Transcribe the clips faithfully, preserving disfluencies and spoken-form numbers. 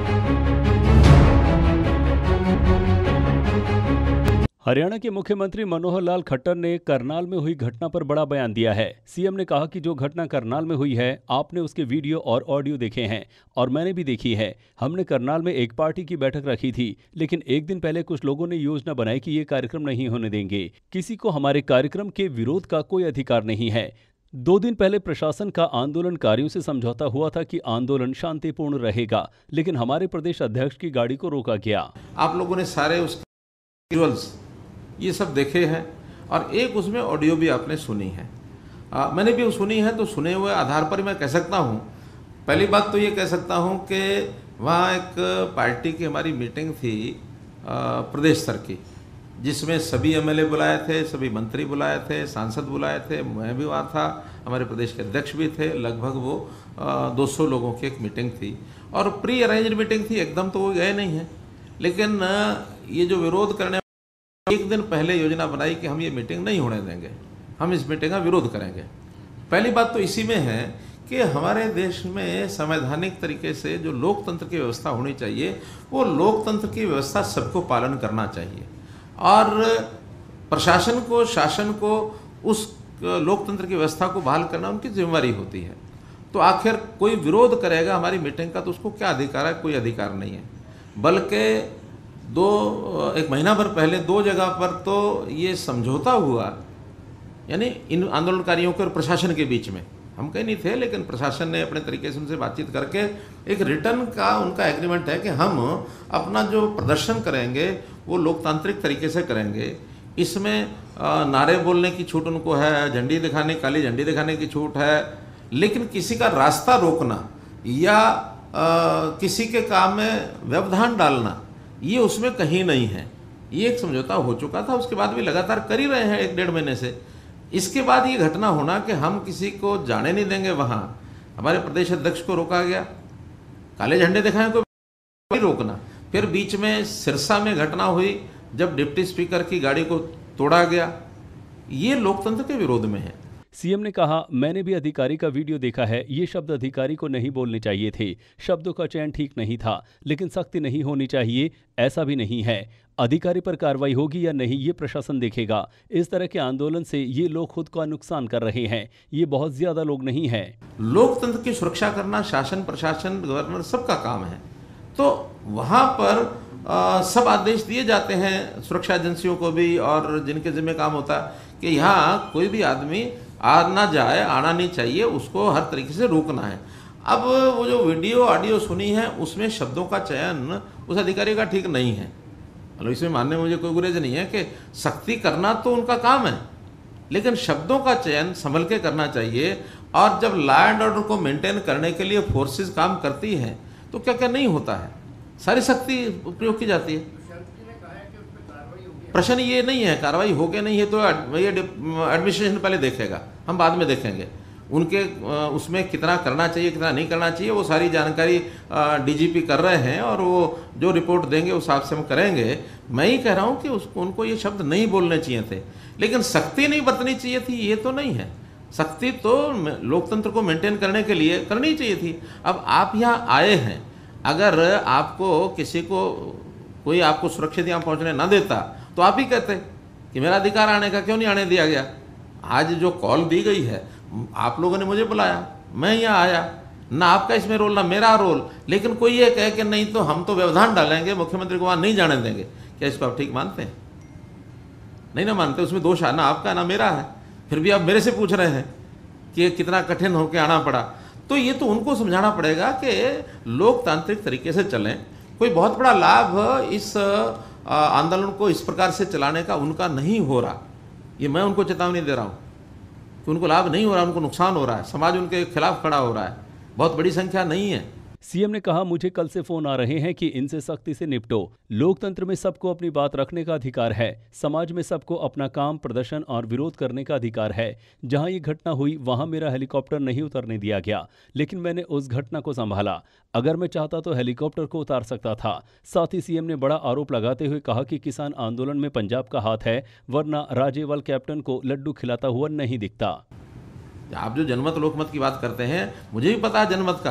हरियाणा के मुख्यमंत्री मनोहर लाल खट्टर ने करनाल में हुई घटना पर बड़ा बयान दिया है। सीएम ने कहा कि जो घटना करनाल में हुई है, आपने उसके वीडियो और ऑडियो देखे हैं और मैंने भी देखी है। हमने करनाल में एक पार्टी की बैठक रखी थी, लेकिन एक दिन पहले कुछ लोगों ने योजना बनाई कि ये कार्यक्रम नहीं होने देंगे। किसी को हमारे कार्यक्रम के विरोध का कोई अधिकार नहीं है। दो दिन पहले प्रशासन का आंदोलनकारियों से समझौता हुआ था कि आंदोलन शांतिपूर्ण रहेगा, लेकिन हमारे प्रदेश अध्यक्ष की गाड़ी को रोका गया। आप लोगों ने सारे उसके विजुअल्स ये सब देखे हैं और एक उसमें ऑडियो भी आपने सुनी है। आ, मैंने भी सुनी है, तो सुने हुए आधार पर मैं कह सकता हूँ, पहली बात तो ये कह सकता हूँ कि वहाँ एक पार्टी की हमारी मीटिंग थी आ, प्रदेश स्तर की, जिसमें सभी एमएलए बुलाए थे, सभी मंत्री बुलाए थे, सांसद बुलाए थे, मैं भी वहाँ था, हमारे प्रदेश के अध्यक्ष भी थे। लगभग वो दो सौ लोगों की एक मीटिंग थी और प्री अरेंज्ड मीटिंग थी, एकदम तो वो गए नहीं हैं। लेकिन ये जो विरोध करने एक दिन पहले योजना बनाई कि हम ये मीटिंग नहीं होने देंगे, हम इस मीटिंग का विरोध करेंगे। पहली बात तो इसी में है कि हमारे देश में संवैधानिक तरीके से जो लोकतंत्र की व्यवस्था होनी चाहिए, वो लोकतंत्र की व्यवस्था सबको पालन करना चाहिए और प्रशासन को, शासन को उस लोकतंत्र की व्यवस्था को बहाल करना उनकी जिम्मेदारी होती है। तो आखिर कोई विरोध करेगा हमारी मीटिंग का तो उसको क्या अधिकार है? कोई अधिकार नहीं है। बल्कि दो एक महीना भर पहले दो जगह पर तो ये समझौता हुआ, यानी इन आंदोलनकारियों के और प्रशासन के बीच में। हम कहीं नहीं थे, लेकिन प्रशासन ने अपने तरीके से उनसे बातचीत करके एक रिटर्न का उनका एग्रीमेंट है कि हम अपना जो प्रदर्शन करेंगे वो लोकतांत्रिक तरीके से करेंगे। इसमें नारे बोलने की छूट उनको है, झंडी दिखाने, काली झंडी दिखाने की छूट है, लेकिन किसी का रास्ता रोकना या आ, किसी के काम में व्यवधान डालना, ये उसमें कहीं नहीं है। ये एक समझौता हो चुका था, उसके बाद भी लगातार कर ही रहे हैं एक डेढ़ महीने से। इसके बाद ये घटना होना कि हम किसी को जाने नहीं देंगे, वहाँ हमारे प्रदेश अध्यक्ष को रोका गया, काले झंडे दिखाएं को रोकना। फिर बीच में सिरसा में घटना हुई जब डिप्टी स्पीकर की गाड़ी को तोड़ा गया, ये लोकतंत्र के विरोध में है। सीएम ने कहा, मैंने भी अधिकारी का वीडियो देखा है। ये शब्द अधिकारी को नहीं बोलने चाहिए थे, शब्दों का चयन ठीक नहीं था, लेकिन सख्ती नहीं होनी चाहिए ऐसा भी नहीं है। अधिकारी पर कार्रवाई होगी या नहीं ये प्रशासन देखेगा। इस तरह के आंदोलन से ये लोग खुद का नुकसान कर रहे हैं, ये बहुत ज्यादा लोग नहीं है। लोकतंत्र की सुरक्षा करना शासन, प्रशासन, गवर्नर सबका काम है। तो वहाँ पर आ, सब आदेश दिए जाते हैं सुरक्षा एजेंसियों को भी, और जिनके जिम्मे काम होता है कि यहाँ कोई भी आदमी आ ना जाए, आना नहीं चाहिए, उसको हर तरीके से रोकना है। अब वो जो वीडियो ऑडियो सुनी है उसमें शब्दों का चयन उस अधिकारी का ठीक नहीं है। मतलब इसमें मानने में मुझे कोई गुरेज नहीं है कि सख्ती करना तो उनका काम है, लेकिन शब्दों का चयन संभल के करना चाहिए। और जब लॉ एंड ऑर्डर को मेंटेन करने के लिए फोर्सेस काम करती हैं तो क्या क्या नहीं होता है, सारी सख्ती प्रयोग की जाती है। प्रश्न ये नहीं है कार्रवाई हो के नहीं है तो ये एडमिनिस्ट्रेशन पहले देखेगा, हम बाद में देखेंगे। उनके उसमें कितना करना चाहिए, कितना नहीं करना चाहिए, वो सारी जानकारी डीजीपी कर रहे हैं और वो जो रिपोर्ट देंगे उस हिसाब से हम करेंगे। मैं ही कह रहा हूँ कि उसको उनको ये शब्द नहीं बोलने चाहिए थे, लेकिन सख्ती नहीं बरतनी चाहिए थी, ये तो नहीं है। सख्ती तो लोकतंत्र को मेंटेन करने के लिए करनी चाहिए थी। अब आप यहाँ आए हैं, अगर आपको किसी को कोई आपको सुरक्षित यहाँ पहुँचने ना देता तो आप ही कहते कि मेरा अधिकार आने का, क्यों नहीं आने दिया गया। आज जो कॉल दी गई है, आप लोगों ने मुझे बुलाया, मैं यहाँ आया, ना आपका इसमें रोल ना मेरा रोल, लेकिन कोई ये कहे कि नहीं तो हम तो व्यवधान डालेंगे, मुख्यमंत्री को वहाँ नहीं जाने देंगे, क्या इसको आप ठीक मानते हैं? नहीं ना मानते, उसमें दोष ना आपका ना मेरा है। फिर भी आप मेरे से पूछ रहे हैं कि कितना कठिन होकर आना पड़ा। तो ये तो उनको समझाना पड़ेगा कि लोकतांत्रिक तरीके से चलें। कोई बहुत बड़ा लाभ इस आंदोलन को इस प्रकार से चलाने का उनका नहीं हो रहा, ये मैं उनको चेतावनी दे रहा हूँ कि उनको लाभ नहीं हो रहा, उनको नुकसान हो रहा है, समाज उनके खिलाफ खड़ा हो रहा है, बहुत बड़ी संख्या नहीं है। सीएम ने कहा, मुझे कल से फोन आ रहे हैं कि इनसे सख्ती से निपटो। लोकतंत्र में सबको अपनी बात रखने का अधिकार है, समाज में सबको अपना काम, प्रदर्शन और विरोध करने का अधिकार है। जहां ये घटना हुई वहां मेरा हेलीकॉप्टर नहीं उतरने दिया गया, लेकिन मैंने उस घटना को संभाला। अगर मैं चाहता तो हेलीकॉप्टर को उतार सकता था। साथ ही सीएम ने बड़ा आरोप लगाते हुए कहा कि किसान आंदोलन में पंजाब का हाथ है, वरना राजेवाल कैप्टन को लड्डू खिलाता हुआ नहीं दिखता। आप जो जनमत लोकमत की बात करते हैं, मुझे भी पता है जनमत का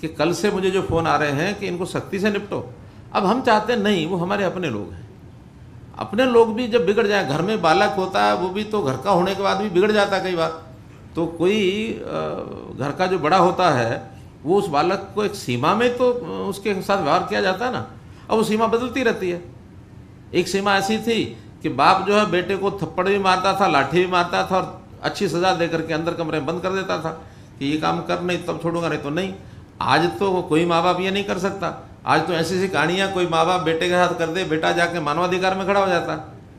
कि कल से मुझे जो फ़ोन आ रहे हैं कि इनको सख्ती से निपटो। अब हम चाहते हैं नहीं, वो हमारे अपने लोग हैं। अपने लोग भी जब बिगड़ जाए, घर में बालक होता है वो भी तो घर का होने के बाद भी बिगड़ जाता है कई बार। तो कोई घर का जो बड़ा होता है वो उस बालक को एक सीमा में तो उसके साथ व्यवहार किया जाता है ना। अब वो सीमा बदलती रहती है। एक सीमा ऐसी थी कि बाप जो है बेटे को थप्पड़ भी मारता था, लाठी भी मारता था और अच्छी सज़ा दे करके अंदर कमरे में बंद कर देता था कि ये काम कर, नहीं तब छोड़ूंगा, नहीं तो नहीं। आज तो कोई माँ बाप ये नहीं कर सकता। आज तो ऐसी ऐसी कहानियाँ कोई माँ बाप बेटे के साथ कर दे, बेटा जाके मानवाधिकार में खड़ा हो जाता।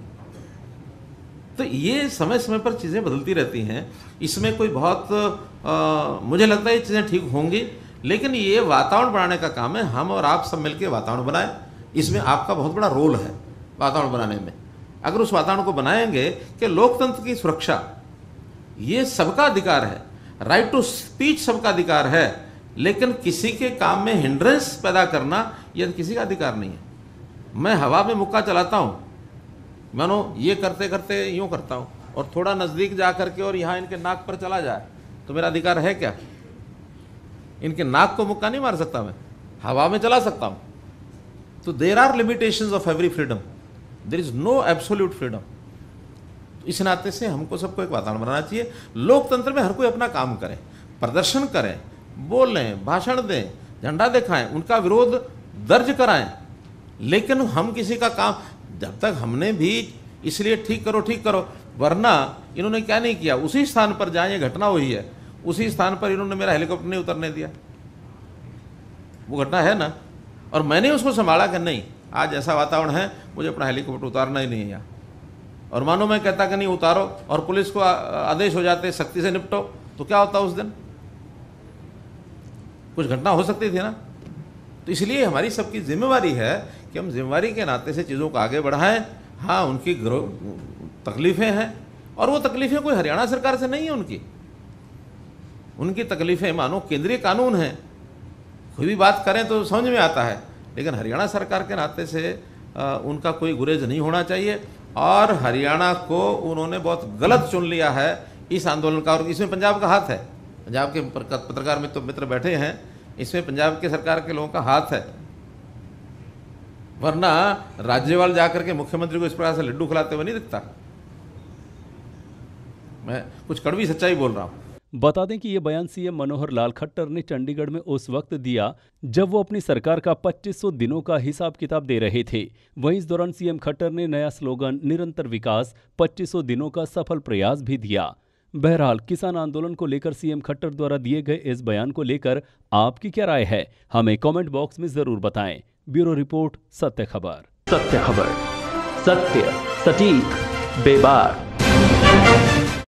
तो ये समय समय पर चीज़ें बदलती रहती हैं। इसमें कोई बहुत आ, मुझे लगता है ये चीज़ें ठीक होंगी, लेकिन ये वातावरण बनाने का काम है। हम और आप सब मिलकर वातावरण बनाएं। इसमें आपका बहुत बड़ा रोल है वातावरण बनाने में। अगर उस वातावरण को बनाएंगे कि लोकतंत्र की सुरक्षा ये सबका अधिकार है, राइट टू स्पीच सबका अधिकार है, लेकिन किसी के काम में हिंड्रेंस पैदा करना यह किसी का अधिकार नहीं है। मैं हवा में मुक्का चलाता हूँ, मानो ये करते करते यूँ करता हूँ और थोड़ा नज़दीक जा करके और यहाँ इनके नाक पर चला जाए तो मेरा अधिकार है क्या? इनके नाक को मुक्का नहीं मार सकता, मैं हवा में चला सकता हूँ। तो there are limitations of every freedom, there is no absolute freedom. इस नाते से हमको सबको एक वातावरण बनाना चाहिए। लोकतंत्र में हर कोई अपना काम करे, प्रदर्शन करें, बोलें, भाषण दें, झंडा दिखाएं, उनका विरोध दर्ज कराएं, लेकिन हम किसी का काम, जब तक हमने भी इसलिए ठीक करो ठीक करो, वरना इन्होंने क्या नहीं किया, उसी स्थान पर जहाँ ये घटना हुई है उसी स्थान पर इन्होंने मेरा हेलीकॉप्टर नहीं उतरने दिया। वो घटना है ना, और मैंने उसको संभाला कि नहीं आज ऐसा वातावरण है, मुझे अपना हेलीकॉप्टर उतारना ही नहीं है यहाँ। और मानो मैं कहता कि नहीं उतारो और पुलिस को आदेश हो जाते सख्ती से निपटो, तो क्या होता उस दिन? कुछ घटना हो सकती थी ना। तो इसलिए हमारी सबकी जिम्मेवारी है कि हम जिम्मेवारी के नाते से चीज़ों को आगे बढ़ाएं। हाँ, उनकी तकलीफ़ें हैं और वो तकलीफ़ें कोई हरियाणा सरकार से नहीं है। उनकी उनकी तकलीफ़ें मानो केंद्रीय कानून है, कोई भी बात करें तो समझ में आता है, लेकिन हरियाणा सरकार के नाते से आ, उनका कोई गुरेज नहीं होना चाहिए। और हरियाणा को उन्होंने बहुत गलत चुन लिया है इस आंदोलन का, और इसमें पंजाब का हाथ है। पंजाब के पत्रकार मित्र मित्र बैठे हैं, इसमें पंजाब के सरकार के लोगों का हाथ है। वरना राज्यपाल जाकर के मुख्यमंत्री को इस प्रकार से लड्डू खिलाते हुए नहीं दिखता। मैं कुछ कड़वी सच्चाई बोल रहा हूँ। बता दें कि ये बयान सीएम मनोहर लाल खट्टर ने चंडीगढ़ में उस वक्त दिया जब वो अपनी सरकार का पच्चीस सौ दिनों का हिसाब किताब दे रहे थे। वहीं इस दौरान सीएम खट्टर ने नया स्लोगन निरंतर विकास पच्चीस सौ दिनों का सफल प्रयास भी दिया। बहरहाल किसान आंदोलन को लेकर सीएम खट्टर द्वारा दिए गए इस बयान को लेकर आपकी क्या राय है, हमें कमेंट बॉक्स में जरूर बताएं। ब्यूरो रिपोर्ट, सत्य खबर। सत्य खबर, सत्य सटीक बेबाक।